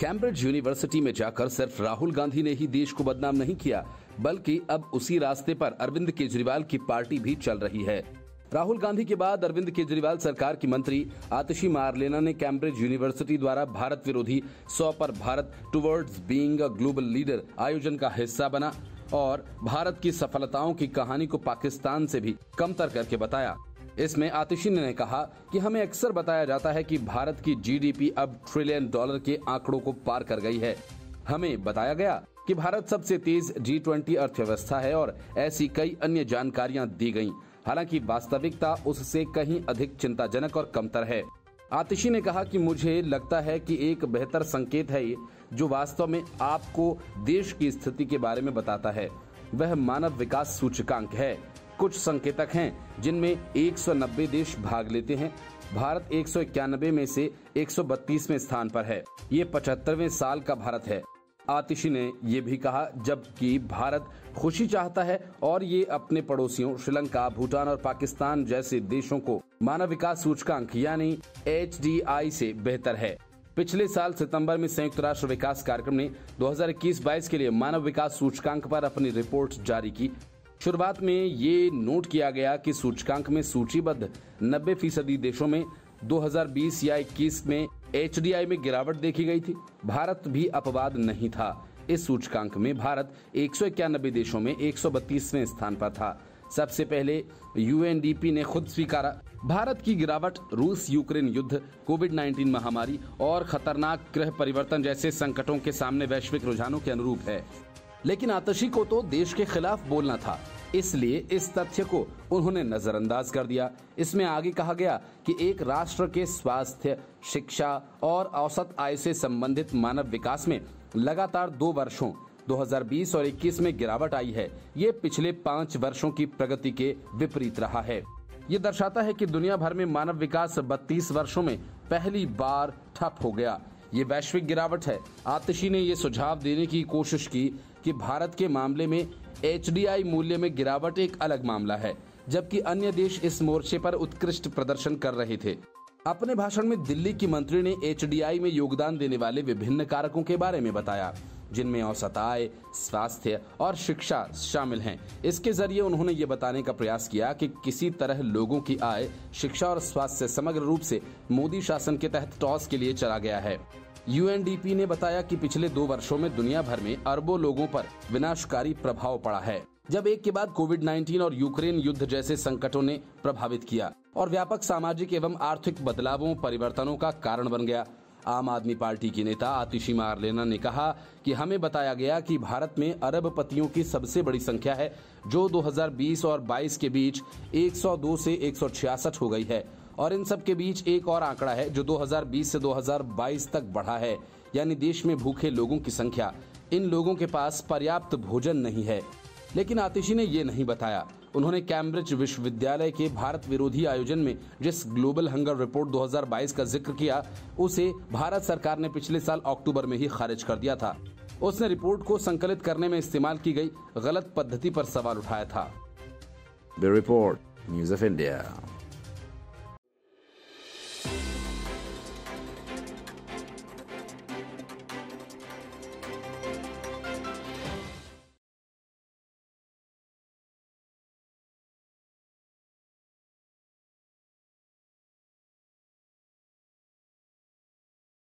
Cambridge university में जाकर सिर्फ राहुल गांधी ने ही देश को बदनाम नहीं किया, बल्कि अब उसी रास्ते पर अरविंद केजरीवाल की पार्टी भी चल रही है। राहुल गांधी के बाद अरविंद केजरीवाल सरकार की मंत्री आतिशी मारलेना ने कैम्ब्रिज यूनिवर्सिटी द्वारा भारत विरोधी 100 पर Bharat towards being a global leader आयोजन का हिस्सा बना और भारत की सफलताओं की कहानी को पाकिस्तान से भी कमतर करके बताया। इसमें आतिशी ने कहा कि हमें अक्सर बताया जाता है कि भारत की जीडीपी अब $1 ट्रिलियन के आंकड़ों को पार कर गई है। हमें बताया गया कि भारत सबसे तेज G20 अर्थव्यवस्था है और ऐसी कई अन्य जानकारियां दी गईं। हालांकि वास्तविकता उससे कहीं अधिक चिंताजनक और कमतर है। आतिशी ने कहा कि मुझे लगता है कि एक बेहतर संकेत है ये, जो वास्तव में आपको देश की स्थिति के बारे में बताता है, वह मानव विकास सूचकांक है। कुछ संकेतक हैं जिनमें 190 देश भाग लेते हैं। भारत 191 में से 132वें स्थान पर है। ये 75वें साल का भारत है। आतिशी ने ये भी कहा जबकि भारत खुशी चाहता है और ये अपने पड़ोसियों श्रीलंका, भूटान और पाकिस्तान जैसे देशों को मानव विकास सूचकांक यानी HDI से बेहतर है। पिछले साल सितंबर में संयुक्त राष्ट्र विकास कार्यक्रम ने 2021-22 के लिए मानव विकास सूचकांक पर अपनी रिपोर्ट जारी की। शुरुआत में ये नोट किया गया कि सूचकांक में सूचीबद्ध 90% देशों में 2020 या 21 में HDI में गिरावट देखी गई थी। भारत भी अपवाद नहीं था। इस सूचकांक में भारत 191 देशों में 132वें स्थान पर था। सबसे पहले UNDP ने खुद स्वीकारा, भारत की गिरावट रूस यूक्रेन युद्ध, कोविड-19 महामारी और खतरनाक ग्रह परिवर्तन जैसे संकटों के सामने वैश्विक रुझानों के अनुरूप है। लेकिन आतिशी को तो देश के खिलाफ बोलना था, इसलिए इस तथ्य को उन्होंने नजरअंदाज कर दिया। इसमें आगे कहा गया कि एक राष्ट्र के स्वास्थ्य, शिक्षा और औसत आय से संबंधित मानव विकास में लगातार 2 वर्षों 2020 और 21 में गिरावट आई है। ये पिछले 5 वर्षों की प्रगति के विपरीत रहा है। ये दर्शाता है कि दुनिया भर में मानव विकास 32 वर्षों में पहली बार ठप हो गया। ये वैश्विक गिरावट है। आतिशी ने ये सुझाव देने की कोशिश की कि भारत के मामले में HDI मूल्य में गिरावट एक अलग मामला है, जबकि अन्य देश इस मोर्चे पर उत्कृष्ट प्रदर्शन कर रहे थे। अपने भाषण में दिल्ली की मंत्री ने HDI में योगदान देने वाले विभिन्न कारकों के बारे में बताया, जिनमें औसत आय, स्वास्थ्य और शिक्षा शामिल हैं। इसके जरिए उन्होंने ये बताने का प्रयास किया कि किसी तरह लोगों की आय, शिक्षा और स्वास्थ्य समग्र रूप से मोदी शासन के तहत टॉस के लिए चला गया है। UNDP ने बताया कि पिछले 2 वर्षों में दुनिया भर में अरबों लोगों पर विनाशकारी प्रभाव पड़ा है, जब एक के बाद कोविड-19 और यूक्रेन युद्ध जैसे संकटों ने प्रभावित किया और व्यापक सामाजिक एवं आर्थिक बदलावों परिवर्तनों का कारण बन गया। आम आदमी पार्टी की नेता आतिशी मारलेना ने कहा कि हमें बताया गया कि भारत में अरबपतियों की सबसे बड़ी संख्या है, जो 2020 और 22 के बीच 102 से 166 हो गई है, और इन सब के बीच एक और आंकड़ा है जो 2020 से 2022 तक बढ़ा है, यानी देश में भूखे लोगों की संख्या। इन लोगों के पास पर्याप्त भोजन नहीं है। लेकिन आतिशी ने ये नहीं बताया। उन्होंने कैम्ब्रिज विश्वविद्यालय के भारत विरोधी आयोजन में जिस ग्लोबल हंगर रिपोर्ट 2022 का जिक्र किया, उसे भारत सरकार ने पिछले साल अक्टूबर में ही खारिज कर दिया था। उसने रिपोर्ट को संकलित करने में इस्तेमाल की गई गलत पद्धति पर सवाल उठाया था। The Report, News of India।